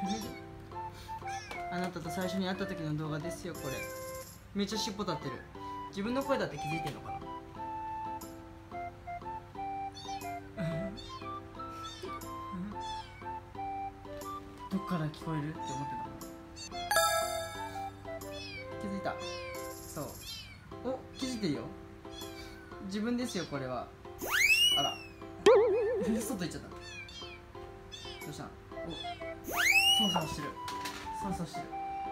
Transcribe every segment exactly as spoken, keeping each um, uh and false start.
あなたと最初に会った時の動画ですよこれ。めっちゃ尻尾立ってる。自分の声だって気づいてんのかな。どっから聞こえるって思ってた。気づいた。そう。お、気づいてるよ。自分ですよこれは。あら外行っちゃった。どうしたの。お、操作してる。操作してる。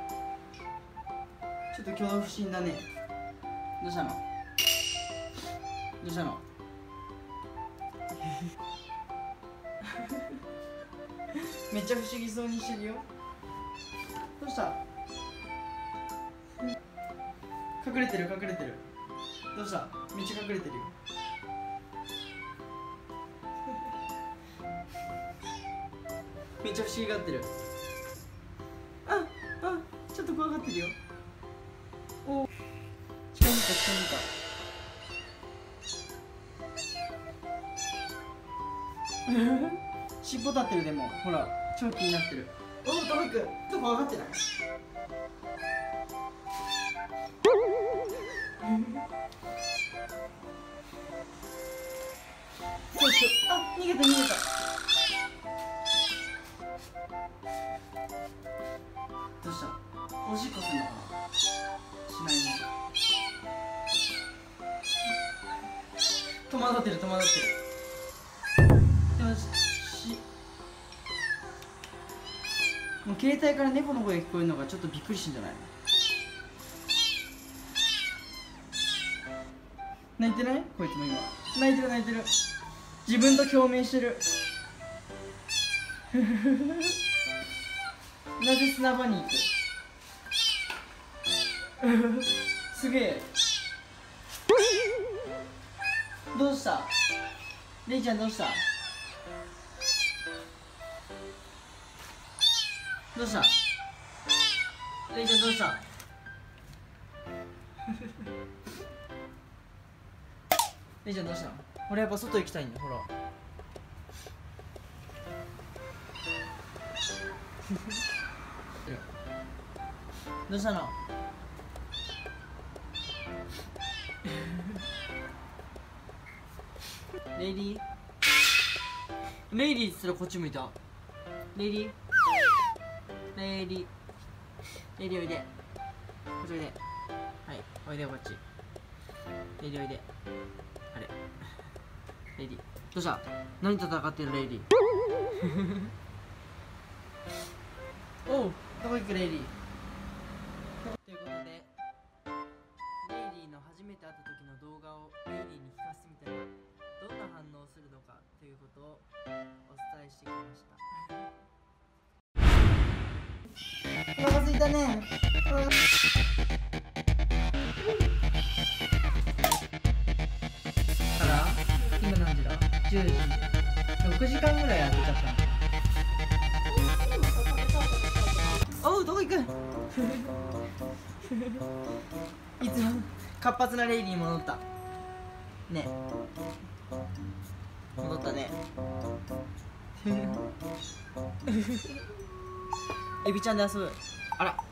ちょっと恐怖心だね。どうしたの。どうしたの。めっちゃ不思議そうにしてるよ。どうした。隠れてる隠れてる。どうした。めっちゃ隠れてるよ。めっちゃ不思議がってる。ああ、ちょっと怖がってるよ。お、近づいた近づいた。尻尾立ってる。でもほら超気になってる。おお、トミくんちょっと怖がってない。そうそう、あ、逃げた逃げた。どうした。おしっこするのかな。しないね。戸惑ってる戸惑ってる。よし、もう携帯から猫の声が聞こえるのがちょっとびっくりしてんじゃないの。泣いてない？こいつも今泣いてる泣いてる。自分と共鳴してる。なぜ砂場に行く。すげえ。どうした。レイちゃんどうした。どうした。レイちゃんどうした。レイちゃんどうしたの。俺やっぱ外行きたいんだ。ほらどうしたの。レイリーレイリーっつったらこっち向いた。レイリーレイリーレイリーおいで。こっちおいで。はい、おいでこっち。レイリーおいで。あれレイリーどうした。何戦ってるレイリー。おう、どこ行くレイリー。ということで、レイリーの初めて会った時の動画をレイリーに聞かせてみたらどんな反応をするのかということをお伝えしてきました。お腹すいたね。から今何時だ。じゅうじ。ろくじかんぐらいやってちゃったの。おう、どこ行く。いつも活発なレイリーに戻ったね。戻ったね。エビちゃんで遊ぶ。あら。